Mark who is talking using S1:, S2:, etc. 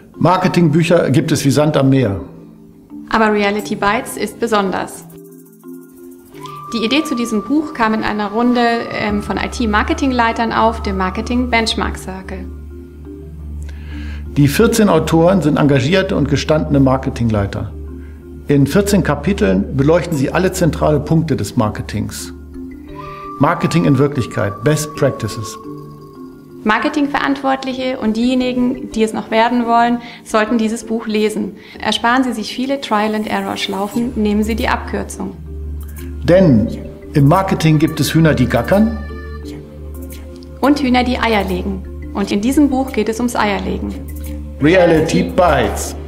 S1: Marketingbücher gibt es wie Sand am Meer.
S2: Aber Reality Bites ist besonders. Die Idee zu diesem Buch kam in einer Runde von IT-Marketingleitern auf, dem Marketing Benchmark Circle.
S1: Die 14 Autoren sind engagierte und gestandene Marketingleiter. In 14 Kapiteln beleuchten sie alle zentralen Punkte des Marketings. Marketing in Wirklichkeit, Best Practices.
S2: Marketingverantwortliche und diejenigen, die es noch werden wollen, sollten dieses Buch lesen. Ersparen Sie sich viele Trial-and-Error-Schlaufen, nehmen Sie die Abkürzung.
S1: Denn im Marketing gibt es Hühner, die gackern.
S2: Und Hühner, die Eier legen. Und in diesem Buch geht es ums Eierlegen.
S1: Reality Bites.